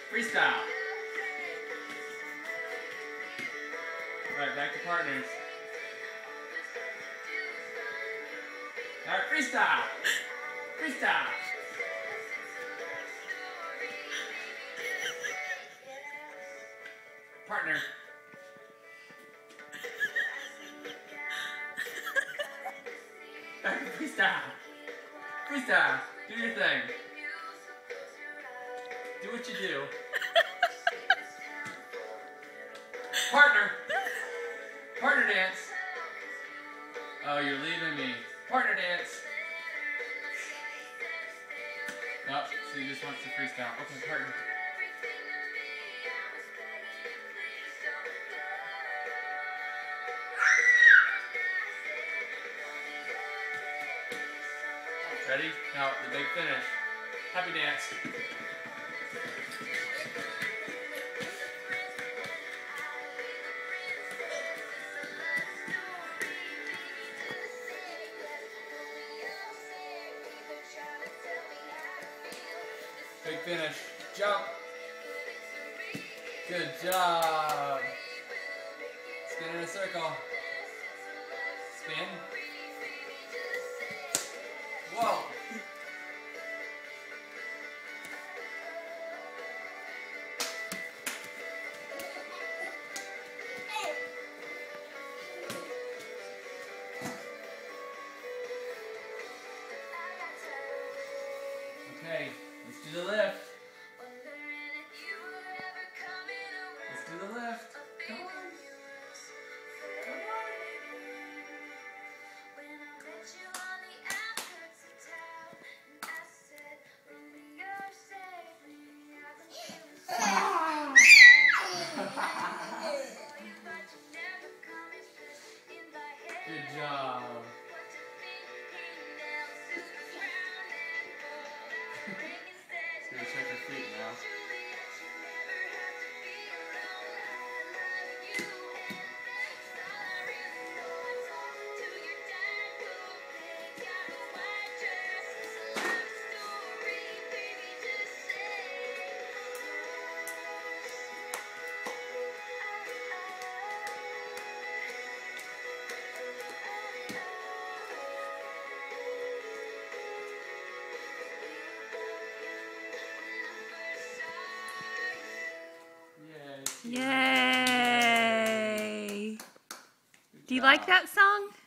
Freestyle. Alright, back to partners. Alright, freestyle. Freestyle. Partner. Back to freestyle. Freestyle. Do your thing. Do what you do. Partner. Partner dance. Oh, you're leaving me. Partner dance. Oh, she just wants to freestyle. Okay, partner. Ready? Now, the big finish. Happy dance. Big finish. Jump. Good job. Spin in a circle. Spin. Whoa. Okay, let's do the lift. Let's do the lift. Come on. Come on. Good job. Just gonna check her feet now. Yay! Do you like that song?